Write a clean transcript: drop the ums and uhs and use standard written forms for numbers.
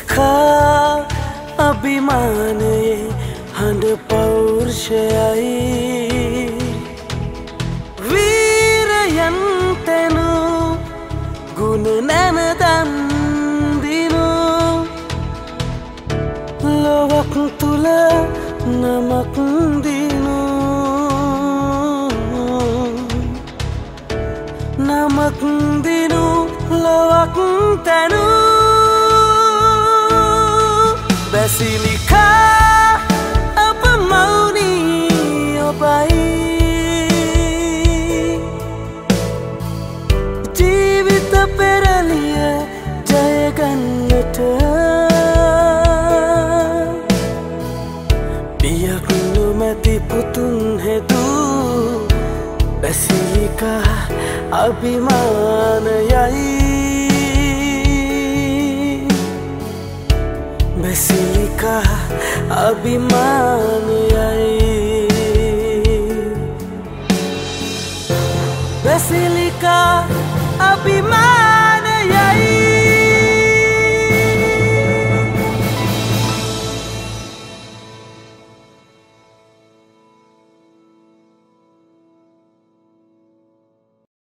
බැසිලිකා අභිමානයේ හඬ පෞරුෂයයි වීරයන්තනු ගුණ නැනදන් දිනු ලොවක් තුල නමක් දිනු නමක් දිනු ලොවක් තනු බැසිලිකා අප මෞනී ඔබයි ජීවිත පෙරලිය ජයගන්නට බියක් නොමැති පුතුන් හෙදූ බැසිලිකා අභිමානයයි බැසිලිකා අභිමානයයි බැසිලිකා අභිමානයයි